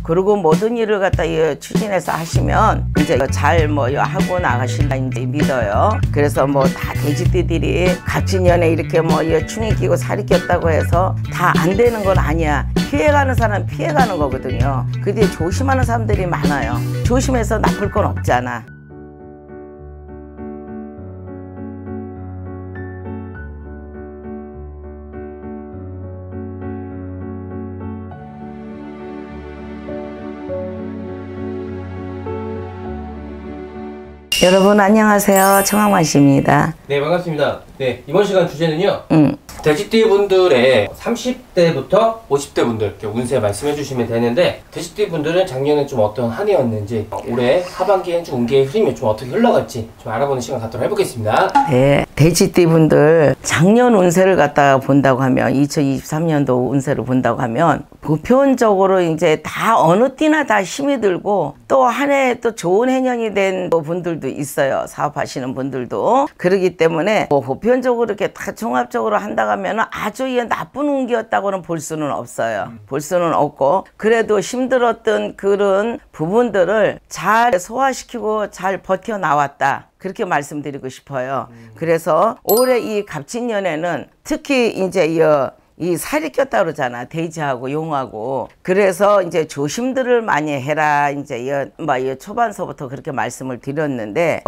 그리고 모든 일을 갖다 추진해서 하시면 이제 잘 하고 나가신다 이제 믿어요. 그래서 다 돼지띠들이 갑진년에 이렇게 충이 끼고 살이 꼈다고 해서 다 안 되는 건 아니야. 피해가는 사람 피해가는 거거든요. 근데 조심하는 사람들이 많아요. 조심해서 나쁠 건 없잖아. 여러분 안녕하세요. 청학만 씨입니다. 네, 반갑습니다. 네, 이번 시간 주제는요. 돼지띠 분들의 30대부터 50대 분들 이렇게 운세 말씀해 주시면 되는데, 돼지띠 분들은 작년에 좀 어떤 한 해였는지, 올해 하반기엔 좀 운기의 흐름이 좀 어떻게 흘러갈지 좀 알아보는 시간 갖도록 해보겠습니다. 네, 돼지띠 분들 작년 운세를 갖다가 본다고 하면 2023년도 운세를 본다고 하면 보편적으로 이제 다 어느 띠나 다 힘이 들고 또 한 해 또 좋은 해년이 된 분들도 있어요. 사업하시는 분들도. 그렇기 때문에 보편적으로 이렇게 다 종합적으로 한다고 하면 아주 나쁜 운기였다고는 볼 수는 없어요. 볼 수는 없고, 그래도 힘들었던 그런 부분들을 잘 소화시키고 잘 버텨나왔다. 그렇게 말씀드리고 싶어요. 그래서 올해 이 갑진년에는 특히 이제 이 살이 꼈다 그러잖아. 돼지하고 용하고. 그래서 이제 조심들을 많이 해라. 이제 초반서부터 그렇게 말씀을 드렸는데,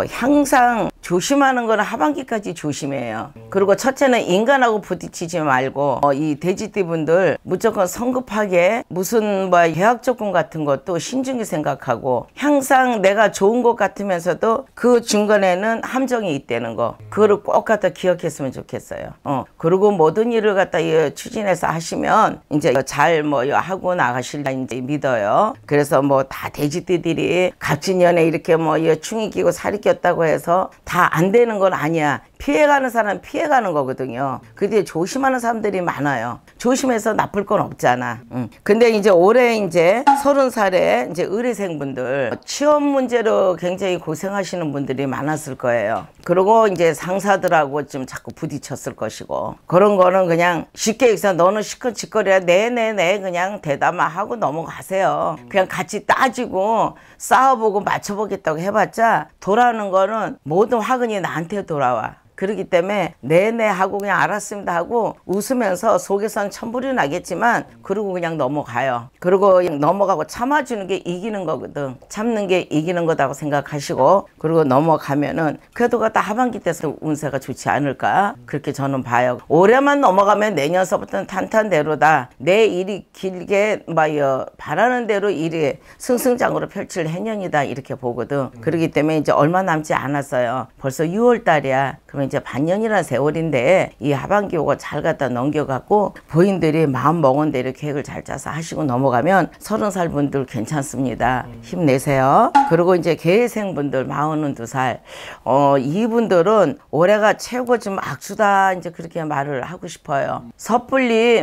항상 조심하는 거는 하반기까지 조심해요. 그리고 첫째는 인간하고 부딪히지 말고, 이 돼지띠 분들 무조건 성급하게 무슨 계약 조건 같은 것도 신중히 생각하고, 항상 내가 좋은 것 같으면서도 그 중간에는 함정이 있다는 거. 그거를 꼭 갖다 기억했으면 좋겠어요. 그리고 모든 일을 갖다 추진해서 하시면 이제 잘 하고 나가실라 이제 믿어요. 그래서 다 돼지띠들이 갑진년에 이렇게 충이 끼고 살이 꼈다고 해서 다 안 되는 건 아니야. 피해가는 사람 피해가는 거거든요. 근데 조심하는 사람들이 많아요. 조심해서 나쁠 건 없잖아. 근데 이제 올해 이제 30살에 이제 의뢰생분들 취업 문제로 굉장히 고생하시는 분들이 많았을 거예요. 그리고 이제 상사들하고 좀 자꾸 부딪혔을 것이고, 그런 거는 그냥 쉽게 해서 너는 시큰짓거려야 네네네 그냥 대담화 하고 넘어가세요. 그냥 같이 따지고 싸워보고 맞춰보겠다고 해봤자 돌아오는 거는 모든 화근이 나한테 돌아와. 그렇기 때문에 네네 하고 그냥 알았습니다 하고 웃으면서 속에선 천불이 나겠지만 그러고 그냥 넘어가요. 그리고 그냥 넘어가고 참아주는 게 이기는 거거든. 참는 게 이기는 거다고 생각하시고, 그리고 넘어가면은 그래도 갖다 하반기 때서 운세가 좋지 않을까 그렇게 저는 봐요. 올해만 넘어가면 내년서부터는 탄탄대로다. 내 일이 길게 바라는 대로 일이 승승장구로 펼칠 해년이다 이렇게 보거든. 그렇기 때문에 이제 얼마 남지 않았어요. 벌써 6월 달이야. 그러면 이제 반년이라는 세월인데 이 하반기 오고 잘 갖다 넘겨갖고 부인들이 마음 먹은 대로 계획을 잘 짜서 하시고 넘어가면 30살 분들 괜찮습니다. 힘내세요. 그리고 이제 계획생 분들 42살 이분들은 올해가 최고 좀 악수다 이제 그렇게 말을 하고 싶어요. 섣불리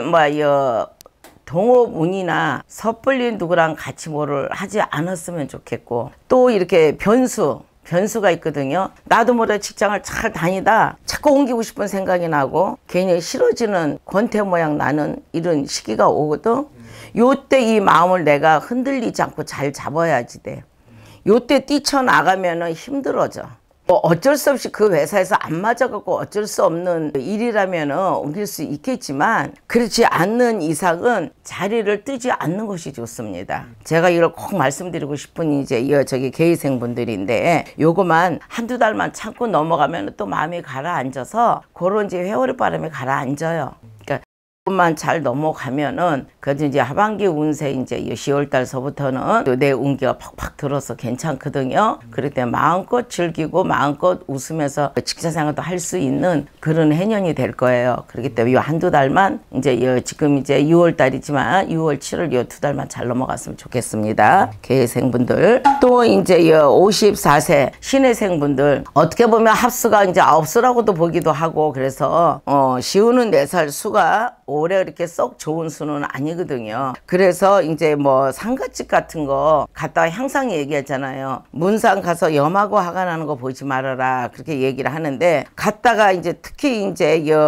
동업운이나 섣불리 누구랑 같이 뭐를 하지 않았으면 좋겠고, 또 이렇게 변수가 있거든요. 나도 모르게 직장을 잘 다니다 자꾸 옮기고 싶은 생각이 나고 괜히 싫어지는 권태 모양 나는 이런 시기가 오거든. 요때 이 마음을 내가 흔들리지 않고 잘 잡아야지 돼. 요때 뛰쳐나가면은 힘들어져. 어쩔 수 없이 그 회사에서 안 맞아갖고 어쩔 수 없는 일이라면은 옮길 수 있겠지만, 그렇지 않는 이상은 자리를 뜨지 않는 것이 좋습니다. 제가 이걸 꼭 말씀드리고 싶은 이제 저기 계획생 분들인데, 요거만 한두 달만 참고 넘어가면 또 마음이 가라앉아서 그런 이제 회오리 바람이 가라앉아요. 만 잘 넘어가면은 그래도 이제 하반기 운세 이제 10월 달서부터는 또 내 운기가 팍팍 들어서 괜찮거든요. 그럴 때 마음껏 즐기고 마음껏 웃으면서 직장생활도 할 수 있는 그런 해년이 될 거예요. 그렇기 때문에 이 한두 달만 이제 지금 이제 6월 달이지만 6월 7월 이 두 달만 잘 넘어갔으면 좋겠습니다. 계획생분들 또 이제 54세 신혜생분들 어떻게 보면 합수가 이제 9수라고도 보기도 하고, 그래서 시우는 4살 수가 올해 그렇게 썩 좋은 수는 아니거든요. 그래서 이제 상갓집 같은 거 갔다가 항상 얘기하잖아요. 문상 가서 염하고 화가 나는 거 보지 말아라 그렇게 얘기를 하는데, 갔다가 이제 특히 이제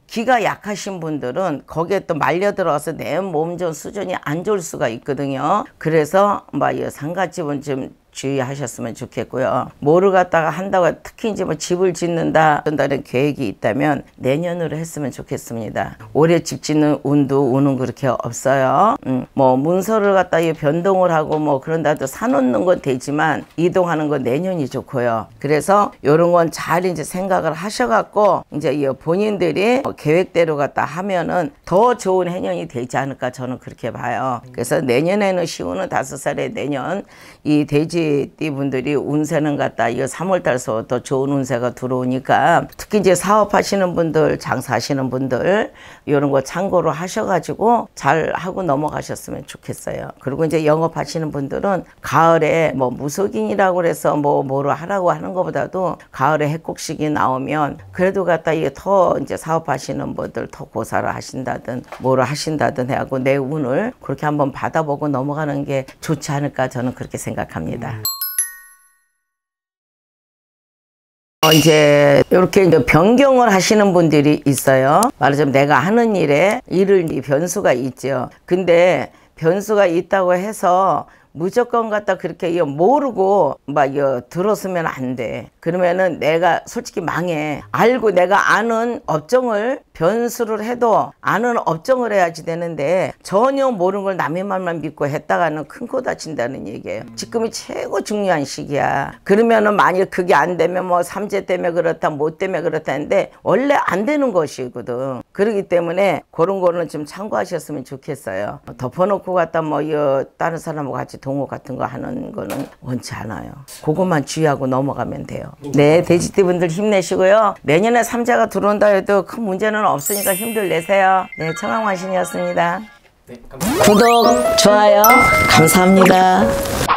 기가 약하신 분들은 거기에 또 말려 들어가서 내 몸전 수준이 안 좋을 수가 있거든요. 그래서 막 이 상갓집은 좀 주의하셨으면 좋겠고요. 뭐를 갖다가 한다고 특히 이제 뭐 집을 짓는다는 계획이 있다면 내년으로 했으면 좋겠습니다. 올해 집 짓는 운은 그렇게 없어요. 뭐 문서를 갖다 변동을 하고 뭐 그런다도 사놓는 건 되지만 이동하는 건 내년이 좋고요. 그래서 요런 건 잘 이제 생각을 하셔갖고 이제 본인들이 계획대로 갖다 하면은 더 좋은 해년이 되지 않을까 저는 그렇게 봐요. 그래서 내년에는 시우는 5살에 내년 이 돼지띠 분들이 운세는 갖다 이거 3월달서 더 좋은 운세가 들어오니까 특히 이제 사업하시는 분들, 장사하시는 분들 이런 거 참고로 하셔가지고 잘 하고 넘어가셨으면 좋겠어요. 그리고 이제 영업하시는 분들은 가을에 뭐 무속인이라고 그래서 뭐로 하라고 하는 것보다도 가을에 해곡식이 나오면 그래도 갖다 이게 더 이제 사업하시는 분들 더 고사를 하신다든 뭐를 하신다든 해갖고 내 운을 그렇게 한번 받아보고 넘어가는 게 좋지 않을까 저는 그렇게 생각합니다. 이제 이렇게 이제 변경을 하시는 분들이 있어요. 말하자면 내가 하는 일에 변수가 있죠. 근데 변수가 있다고 해서 무조건 갖다 그렇게 모르고 막 들었으면 안 돼. 그러면은 내가 솔직히 망해. 알고 내가 아는 업종을 변수를 해도 아는 업종을 해야지 되는데 전혀 모르는 걸 남의 말만 믿고 했다가는 큰 코 다친다는 얘기예요. 지금이 최고 중요한 시기야. 그러면은 만약 그게 안 되면 뭐 삼재 때문에 그렇다 뭐 때문에 그렇다는데 원래 안 되는 것이거든. 그렇기 때문에 그런 거는 좀 참고하셨으면 좋겠어요. 덮어놓고 갖다 뭐 다른 사람하고 같이 동호 같은 거 하는 거는 원치 않아요. 그것만 주의하고 넘어가면 돼요. 네, 돼지띠 분들 힘내시고요. 내년에 삼재가 들어온다 해도 큰 문제는 없으니까 힘들 내세요. 네, 청강만신이었습니다. 네, 감사합니다. 구독, 좋아요 감사합니다.